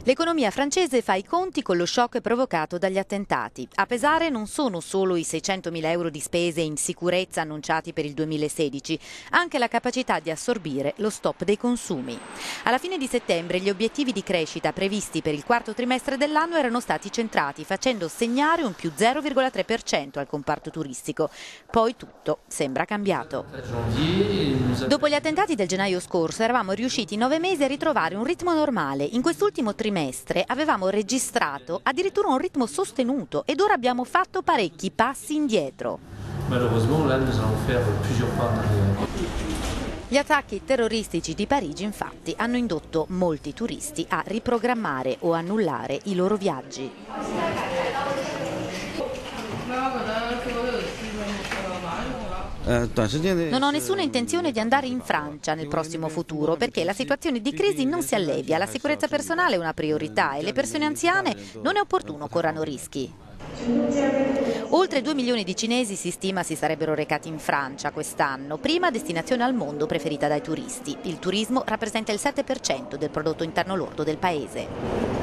L'economia francese fa i conti con lo shock provocato dagli attentati. A pesare non sono solo i 600.000 euro di spese in sicurezza annunciati per il 2016, anche la capacità di assorbire lo stop dei consumi. Alla fine di settembre gli obiettivi di crescita previsti per il quarto trimestre dell'anno erano stati centrati, facendo segnare un più 0,3% al comparto turistico. Poi tutto sembra cambiato. Dopo gli attentati del gennaio scorso eravamo riusciti in 9 mesi a ritrovare un ritmo normale. In quest'ultimo trimestre avevamo registrato addirittura un ritmo sostenuto ed ora abbiamo fatto parecchi passi indietro. Gli attacchi terroristici di Parigi, infatti, hanno indotto molti turisti a riprogrammare o annullare i loro viaggi. Non ho nessuna intenzione di andare in Francia nel prossimo futuro perché la situazione di crisi non si allevia, la sicurezza personale è una priorità e le persone anziane non è opportuno corrano rischi. Oltre 2 milioni di cinesi si stima si sarebbero recati in Francia quest'anno, prima destinazione al mondo preferita dai turisti. Il turismo rappresenta il 7% del prodotto interno lordo del paese.